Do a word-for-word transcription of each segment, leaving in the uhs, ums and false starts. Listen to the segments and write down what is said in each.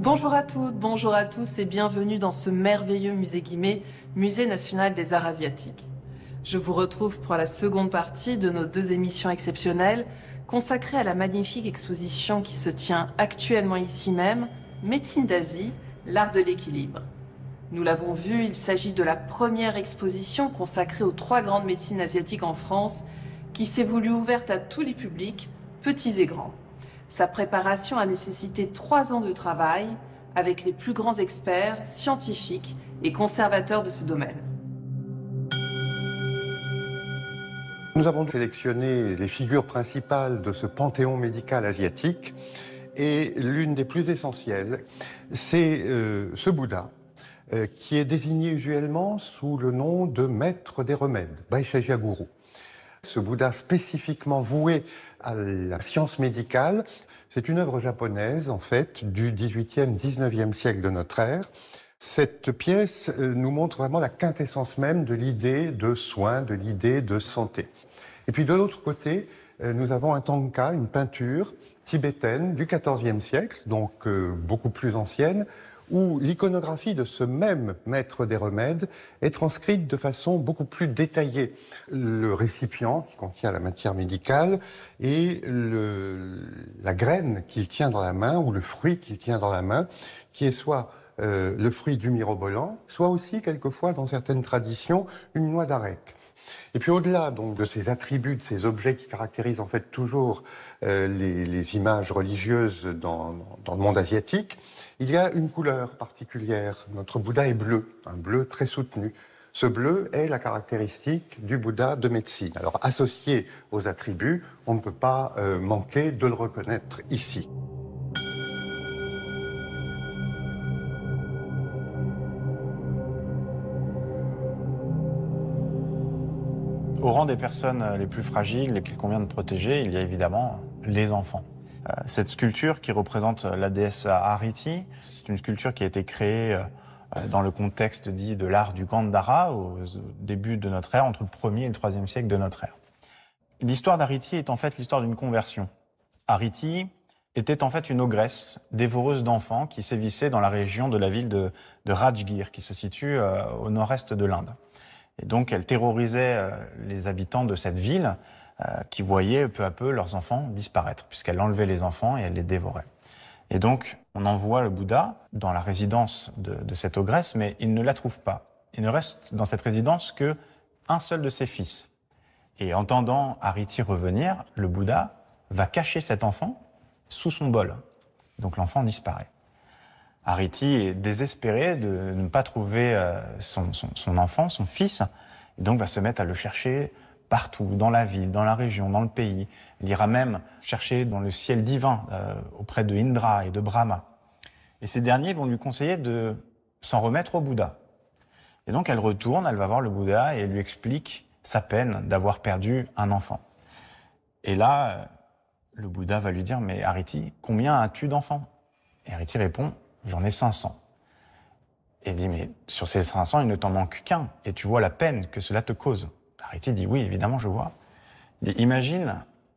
Bonjour à toutes, bonjour à tous et bienvenue dans ce merveilleux musée Guimet, Musée national des arts asiatiques. Je vous retrouve pour la seconde partie de nos deux émissions exceptionnelles consacrées à la magnifique exposition qui se tient actuellement ici même, Médecine d'Asie, l'art de l'équilibre. Nous l'avons vu, il s'agit de la première exposition consacrée aux trois grandes médecines asiatiques en France qui s'est voulue ouverte à tous les publics, petits et grands. Sa préparation a nécessité trois ans de travail avec les plus grands experts, scientifiques et conservateurs de ce domaine. Nous avons sélectionné les figures principales de ce panthéon médical asiatique et l'une des plus essentielles, c'est euh, ce Bouddha euh, qui est désigné usuellement sous le nom de maître des remèdes, Vaisheshia-guru. Ce Bouddha spécifiquement voué à la science médicale, c'est une œuvre japonaise en fait du dix-huitième dix-neuvième siècle de notre ère. Cette pièce nous montre vraiment la quintessence même de l'idée de soin, de l'idée de santé. Et puis de l'autre côté, nous avons un tanka, une peinture tibétaine du quatorzième siècle, donc euh, beaucoup plus ancienne, où l'iconographie de ce même maître des remèdes est transcrite de façon beaucoup plus détaillée. Le récipient qui contient la matière médicale et le, la graine qu'il tient dans la main ou le fruit qu'il tient dans la main, qui est soit Euh, le fruit du mirobolan, soit aussi quelquefois dans certaines traditions une noix d'arec. Et puis au-delà donc de ces attributs, de ces objets qui caractérisent en fait toujours euh, les, les images religieuses dans, dans le monde asiatique, il y a une couleur particulière. Notre Bouddha est bleu, un bleu très soutenu. Ce bleu est la caractéristique du Bouddha de médecine. Alors associé aux attributs, on ne peut pas euh, manquer de le reconnaître ici. Au rang des personnes les plus fragiles et qu'il convient de protéger, il y a évidemment les enfants. Cette sculpture qui représente la déesse Ariti, c'est une sculpture qui a été créée dans le contexte dit de l'art du Gandhara au début de notre ère, entre le premier et le troisième siècle de notre ère. L'histoire d'Ariti est en fait l'histoire d'une conversion. Ariti était en fait une ogresse dévoreuse d'enfants qui sévissait dans la région de la ville de, de Rajgir, qui se situe euh, au nord-est de l'Inde. Et donc, elle terrorisait euh, les habitants de cette ville euh, qui voyaient peu à peu leurs enfants disparaître, puisqu'elle enlevait les enfants et elle les dévorait. Et donc, on envoie le Bouddha dans la résidence de, de cette ogresse, mais il ne la trouve pas. Il ne reste dans cette résidence que un seul de ses fils. Et entendant Ariti revenir, le Bouddha va cacher cet enfant sous son bol. Donc l'enfant disparaît. Ariti est désespéré de ne pas trouver son, son, son enfant, son fils, et donc va se mettre à le chercher partout, dans la ville, dans la région, dans le pays. Il ira même chercher dans le ciel divin, euh, auprès de Indra et de Brahma. Et ces derniers vont lui conseiller de s'en remettre au Bouddha. Et donc elle retourne, elle va voir le Bouddha et elle lui explique sa peine d'avoir perdu un enfant. Et là, le Bouddha va lui dire « Mais Ariti, combien as-tu d'enfants » Et Ariti répond « J'en ai cinq cents. » Et il dit « Mais sur ces cinq cents, il ne t'en manque qu'un. Et tu vois la peine que cela te cause. » Ariti dit « Oui, évidemment, je vois. » Il dit « Imagine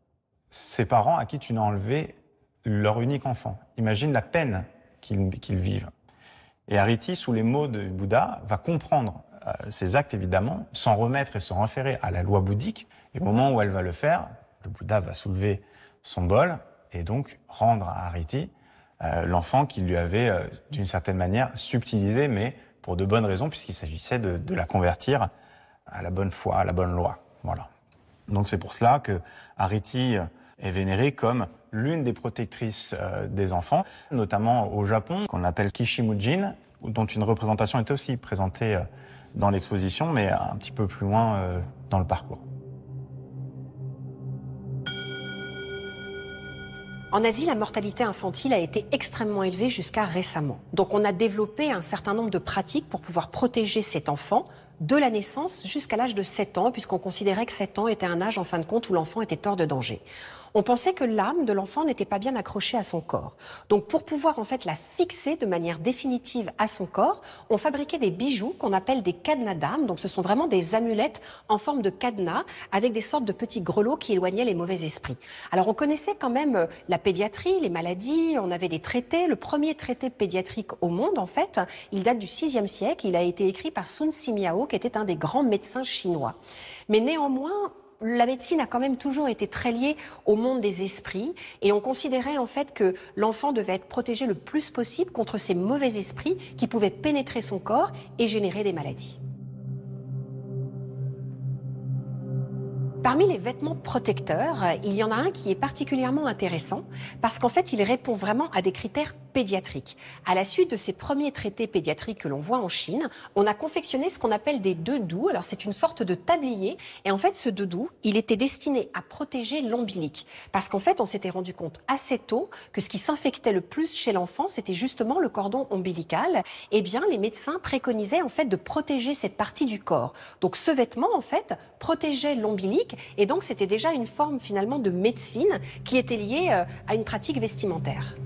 ces parents à qui tu n'as enlevé leur unique enfant. Imagine la peine qu'ils qu'ils vivent. » Et Ariti, sous les mots du Bouddha, va comprendre euh, ses actes, évidemment, s'en remettre et se référer à la loi bouddhique. Et au moment où elle va le faire, le Bouddha va soulever son bol et donc rendre à Ariti Euh, l'enfant qui lui avait, euh, d'une certaine manière, subtilisé, mais pour de bonnes raisons, puisqu'il s'agissait de, de la convertir à la bonne foi, à la bonne loi. Voilà. Donc c'est pour cela que Ariti est vénérée comme l'une des protectrices euh, des enfants, notamment au Japon, qu'on appelle Kishimujin, dont une représentation est aussi présentée euh, dans l'exposition, mais un petit peu plus loin euh, dans le parcours. En Asie, la mortalité infantile a été extrêmement élevée jusqu'à récemment. Donc on a développé un certain nombre de pratiques pour pouvoir protéger cet enfant de la naissance jusqu'à l'âge de sept ans, puisqu'on considérait que sept ans était un âge, en fin de compte, où l'enfant était hors de danger. On pensait que l'âme de l'enfant n'était pas bien accrochée à son corps. Donc pour pouvoir en fait la fixer de manière définitive à son corps, on fabriquait des bijoux qu'on appelle des cadenas d'âme. Donc ce sont vraiment des amulettes en forme de cadenas avec des sortes de petits grelots qui éloignaient les mauvais esprits. Alors on connaissait quand même la pédiatrie, les maladies, on avait des traités. Le premier traité pédiatrique au monde, en fait, il date du sixième siècle. Il a été écrit par Sun Simiao, qui était un des grands médecins chinois. Mais néanmoins, la médecine a quand même toujours été très liée au monde des esprits et on considérait en fait que l'enfant devait être protégé le plus possible contre ces mauvais esprits qui pouvaient pénétrer son corps et générer des maladies. Parmi les vêtements protecteurs, il y en a un qui est particulièrement intéressant parce qu'en fait, il répond vraiment à des critères pédiatriques. À la suite de ces premiers traités pédiatriques que l'on voit en Chine, on a confectionné ce qu'on appelle des dedous. Alors, c'est une sorte de tablier et en fait, ce dedou, il était destiné à protéger l'ombilic parce qu'en fait, on s'était rendu compte assez tôt que ce qui s'infectait le plus chez l'enfant, c'était justement le cordon ombilical. Eh bien, les médecins préconisaient en fait de protéger cette partie du corps. Donc, ce vêtement, en fait, protégeait l'ombilic. Et donc, c'était déjà une forme finalement de médecine qui était liée euh, à une pratique vestimentaire.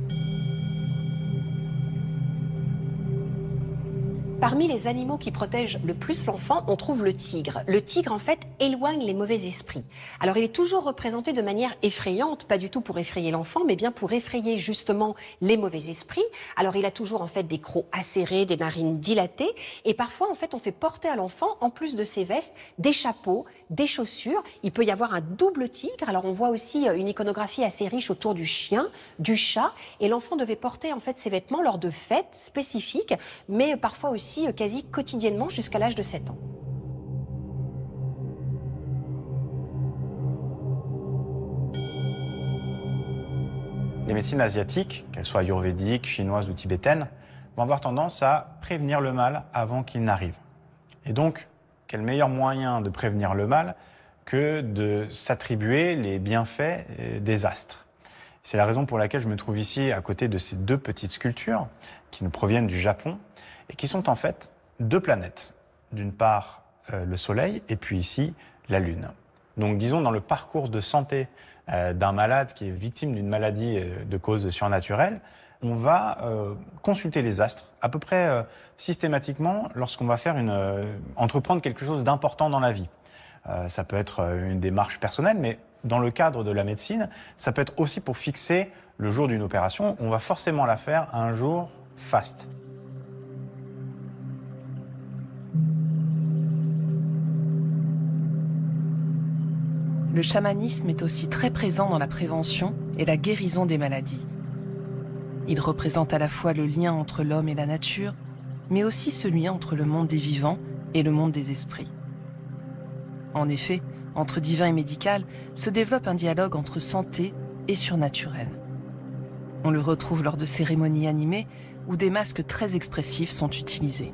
Parmi les animaux qui protègent le plus l'enfant, on trouve le tigre. Le tigre, en fait, éloigne les mauvais esprits. Alors, il est toujours représenté de manière effrayante, pas du tout pour effrayer l'enfant, mais bien pour effrayer justement les mauvais esprits. Alors, il a toujours, en fait, des crocs acérés, des narines dilatées. Et parfois, en fait, on fait porter à l'enfant, en plus de ses vestes, des chapeaux, des chaussures. Il peut y avoir un double tigre. Alors, on voit aussi une iconographie assez riche autour du chien, du chat. Et l'enfant devait porter, en fait, ses vêtements lors de fêtes spécifiques, mais parfois aussi quasi quotidiennement jusqu'à l'âge de sept ans. Les médecines asiatiques, qu'elles soient ayurvédiques, chinoises ou tibétaines, vont avoir tendance à prévenir le mal avant qu'il n'arrive. Et donc, quel meilleur moyen de prévenir le mal que de s'attribuer les bienfaits des astres. C'est la raison pour laquelle je me trouve ici à côté de ces deux petites sculptures qui nous proviennent du Japon et qui sont en fait deux planètes. D'une part, euh, le Soleil et puis ici, la Lune. Donc disons dans le parcours de santé euh, d'un malade qui est victime d'une maladie euh, de cause surnaturelle, on va euh, consulter les astres à peu près euh, systématiquement lorsqu'on va faire une, euh, entreprendre quelque chose d'important dans la vie. Euh, ça peut être une démarche personnelle, mais dans le cadre de la médecine, ça peut être aussi pour fixer le jour d'une opération. On va forcément la faire un jour faste. Le chamanisme est aussi très présent dans la prévention et la guérison des maladies. Il représente à la fois le lien entre l'homme et la nature, mais aussi celui entre le monde des vivants et le monde des esprits. En effet, entre divin et médical se développe un dialogue entre santé et surnaturel. On le retrouve lors de cérémonies animées où des masques très expressifs sont utilisés.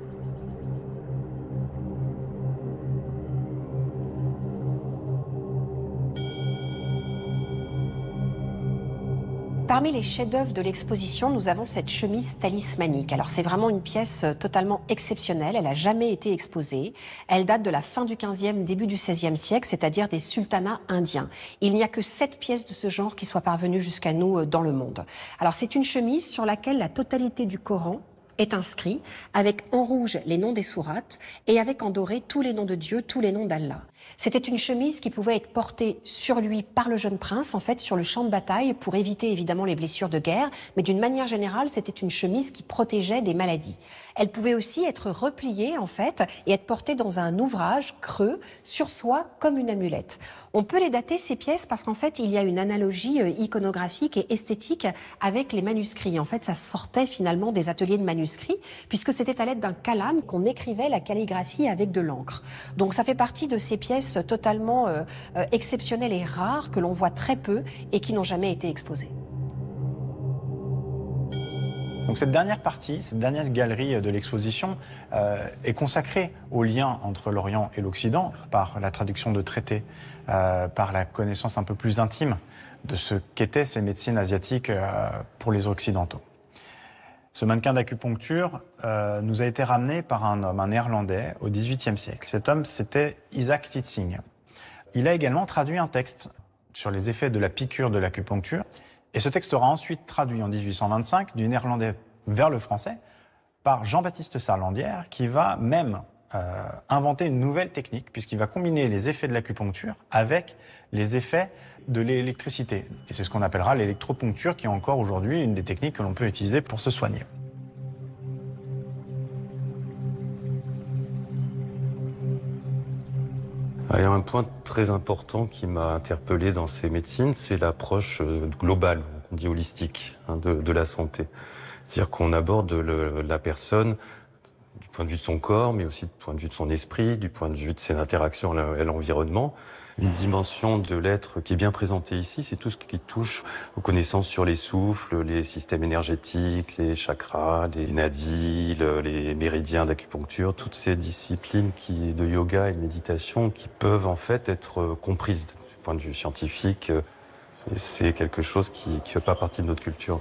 Parmi les chefs-d'œuvre de l'exposition, nous avons cette chemise talismanique. Alors c'est vraiment une pièce totalement exceptionnelle, elle n'a jamais été exposée. Elle date de la fin du quinzième, début du seizième siècle, c'est-à-dire des sultanats indiens. Il n'y a que sept pièces de ce genre qui soient parvenues jusqu'à nous dans le monde. Alors c'est une chemise sur laquelle la totalité du Coran est inscrit, avec en rouge les noms des sourates et avec en doré tous les noms de Dieu, tous les noms d'Allah. C'était une chemise qui pouvait être portée sur lui par le jeune prince, en fait, sur le champ de bataille, pour éviter évidemment les blessures de guerre, mais d'une manière générale, c'était une chemise qui protégeait des maladies. Elle pouvait aussi être repliée, en fait, et être portée dans un ouvrage creux, sur soi, comme une amulette. On peut les dater, ces pièces, parce qu'en fait, il y a une analogie iconographique et esthétique avec les manuscrits. En fait, ça sortait finalement des ateliers de manuscrits, puisque c'était à l'aide d'un calame qu'on écrivait la calligraphie avec de l'encre. Donc ça fait partie de ces pièces totalement euh, euh, exceptionnelles et rares que l'on voit très peu et qui n'ont jamais été exposées. Donc cette dernière partie, cette dernière galerie de l'exposition euh, est consacrée au lien entre l'Orient et l'Occident par la traduction de traités, euh, par la connaissance un peu plus intime de ce qu'étaient ces médecines asiatiques euh, pour les Occidentaux. Ce mannequin d'acupuncture euh, nous a été ramené par un homme, un néerlandais, au dix-huitième siècle. Cet homme, c'était Isaac Titsing. Il a également traduit un texte sur les effets de la piqûre de l'acupuncture. Et ce texte sera ensuite traduit en dix-huit cent vingt-cinq du néerlandais vers le français par Jean-Baptiste Sarlandière, qui va même euh, inventer une nouvelle technique, puisqu'il va combiner les effets de l'acupuncture avec les effets de l'électricité. Et c'est ce qu'on appellera l'électroponcture, qui est encore aujourd'hui une des techniques que l'on peut utiliser pour se soigner. Il y a un point très important qui m'a interpellé dans ces médecines, c'est l'approche globale, on dit holistique, hein, de, de la santé. C'est-à-dire qu'on aborde le, la personne du point de vue de son corps, mais aussi du point de vue de son esprit, du point de vue de ses interactions à l'environnement. Une dimension de l'être qui est bien présentée ici, c'est tout ce qui touche aux connaissances sur les souffles, les systèmes énergétiques, les chakras, les nadis, les méridiens d'acupuncture, toutes ces disciplines qui, de yoga et de méditation qui peuvent en fait être comprises du point de vue scientifique. Et c'est quelque chose qui ne fait pas partie de notre culture.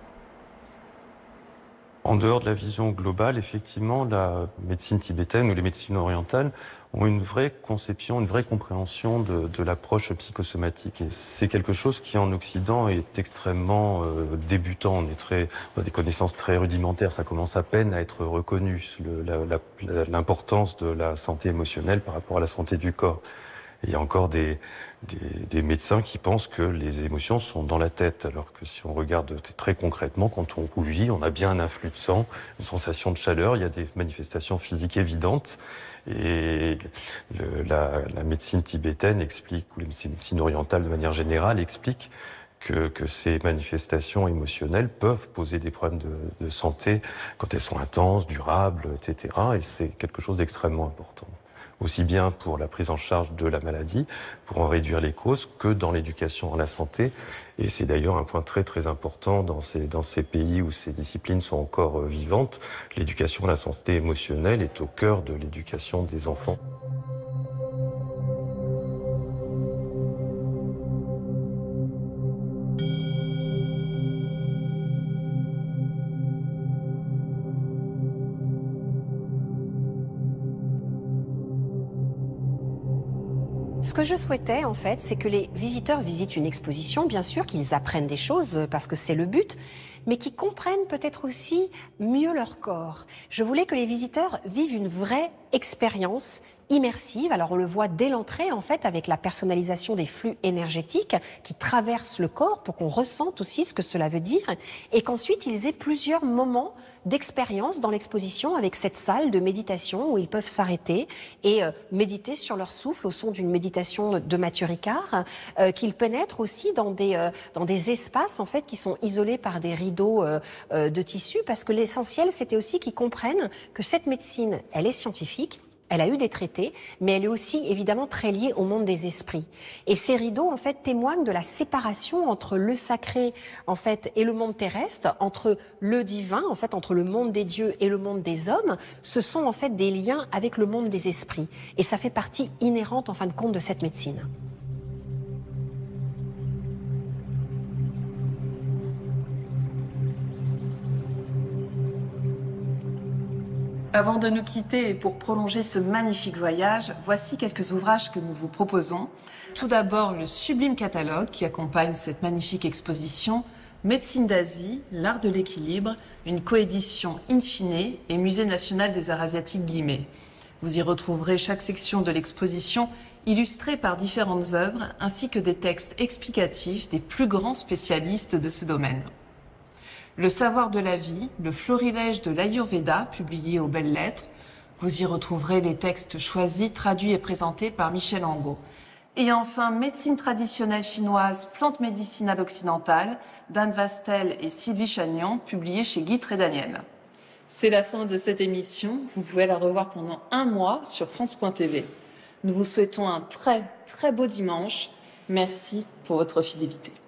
En dehors de la vision globale, effectivement, la médecine tibétaine ou les médecines orientales ont une vraie conception, une vraie compréhension de, de l'approche psychosomatique. Et c'est quelque chose qui, en Occident, est extrêmement euh, débutant. On, est très, on a des connaissances très rudimentaires. Ça commence à peine à être reconnu, l'importance de la santé émotionnelle par rapport à la santé du corps. Et il y a encore des, des, des médecins qui pensent que les émotions sont dans la tête, alors que si on regarde très concrètement, quand on rougit, on a bien un afflux de sang, une sensation de chaleur, il y a des manifestations physiques évidentes. Et le, la, la médecine tibétaine explique, ou la médecine orientale de manière générale explique que, que ces manifestations émotionnelles peuvent poser des problèmes de, de santé quand elles sont intenses, durables, et cetera. Et c'est quelque chose d'extrêmement important, aussi bien pour la prise en charge de la maladie, pour en réduire les causes, que dans l'éducation à la santé. Et c'est d'ailleurs un point très très important dans ces, dans ces pays où ces disciplines sont encore vivantes. L'éducation à la santé émotionnelle est au cœur de l'éducation des enfants. Ce que je souhaitais, en fait, c'est que les visiteurs visitent une exposition, bien sûr, qu'ils apprennent des choses, parce que c'est le but, mais qu'ils comprennent peut-être aussi mieux leur corps. Je voulais que les visiteurs vivent une vraie expérience immersive. Alors on le voit dès l'entrée, en fait, avec la personnalisation des flux énergétiques qui traversent le corps pour qu'on ressente aussi ce que cela veut dire, et qu'ensuite ils aient plusieurs moments d'expérience dans l'exposition avec cette salle de méditation où ils peuvent s'arrêter et euh, méditer sur leur souffle au son d'une méditation de Mathieu Ricard, euh, qu'ils pénètrent aussi dans des, euh, dans des espaces, en fait, qui sont isolés par des rideaux euh, euh, de tissu, parce que l'essentiel, c'était aussi qu'ils comprennent que cette médecine, elle est scientifique. Elle a eu des traités, mais elle est aussi évidemment très liée au monde des esprits. Et ces rideaux, en fait, témoignent de la séparation entre le sacré, en fait, et le monde terrestre, entre le divin, en fait, entre le monde des dieux et le monde des hommes. Ce sont, en fait, des liens avec le monde des esprits. Et ça fait partie inhérente, en fin de compte, de cette médecine. Avant de nous quitter et pour prolonger ce magnifique voyage, voici quelques ouvrages que nous vous proposons. Tout d'abord, le sublime catalogue qui accompagne cette magnifique exposition, Médecine d'Asie, l'art de l'équilibre, une coédition In Fine et Musée national des arts asiatiques Guimet. Vous y retrouverez chaque section de l'exposition illustrée par différentes œuvres ainsi que des textes explicatifs des plus grands spécialistes de ce domaine. Le savoir de la vie, le florilège de l'Ayurveda, publié aux Belles Lettres. Vous y retrouverez les textes choisis, traduits et présentés par Michel Angot. Et enfin, Médecine traditionnelle chinoise, plantes médicinales occidentales, d'Anne Vastel et Sylvie Chagnon, publié chez Guy Trédaniel. C'est la fin de cette émission. Vous pouvez la revoir pendant un mois sur France point T V. Nous vous souhaitons un très, très beau dimanche. Merci pour votre fidélité.